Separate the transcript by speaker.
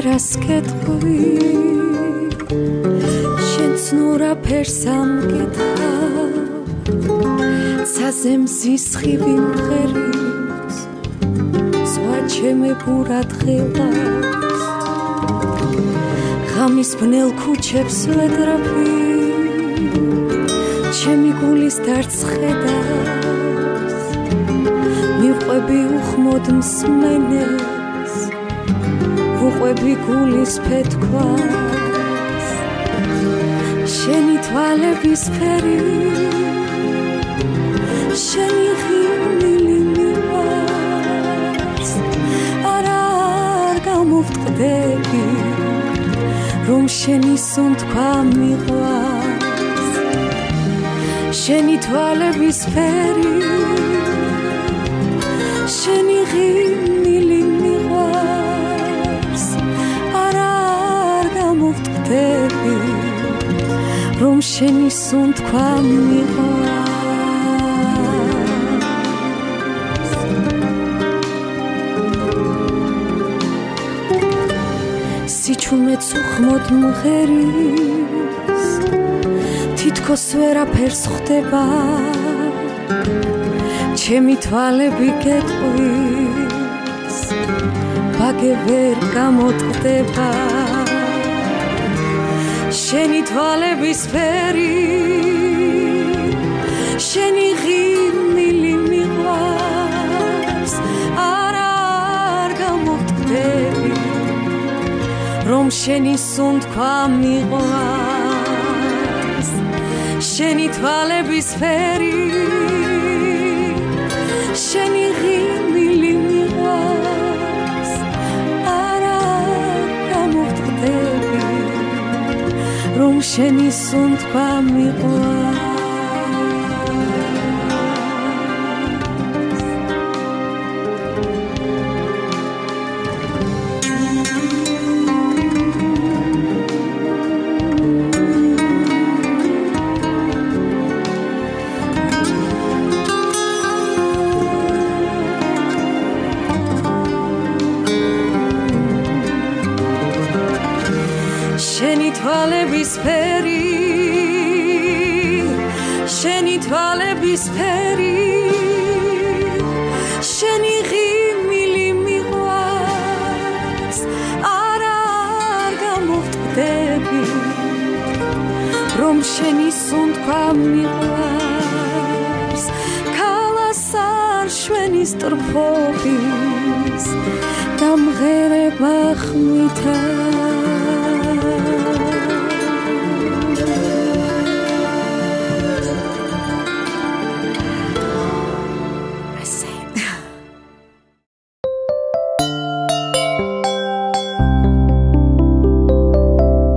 Speaker 1: არას კეთხვი შენ ცნურა ფერს ამკითხა ცაზე მზის ხივი მღერებს ზღვა ჩემებურად ღელავს ღამის ბნელ ქუჩებს ვეძრაფი ჩემი გულის დარდს ხედავს მივყვები უხმოდ მსმენელს ვუყვები გულის ფეთქვას შენი თვალების ფერი შენი ღიმილი მიყვარს არა არ გამოვტყდები რომ შენი სუნთქვა მიყვარს შენი თვალების ფერი შენი ღიმილი მიყვარს არა არ გამოვტყდები რომ შენი სუნთქვა მიყვარს სიჩუმეც უხმოდ მღერის თითქოს ვერაფერს ხვდება ჩემი თვალები გეტყვის ბაგე ვერ გამოტყდება შენი თვალების ფერი შენი ღიმილი მიყვარს არა არ გამოვტყდები რომ შენი სუნთქვა მიყვარს შენი თვალების ფერი შენი ღიმილი მიყვარს არა გამოვტყდები რომ შენი სუნთქვა მიყვარს შენი თვალების ფერი შენი თვალების ფერი შენი ღიმილი მიყვარს არა არ გამოვტყდები რომ შენი სუნთქვა მიყვარს ქალას არ შვენის ტრფობის დამღერება ხმითა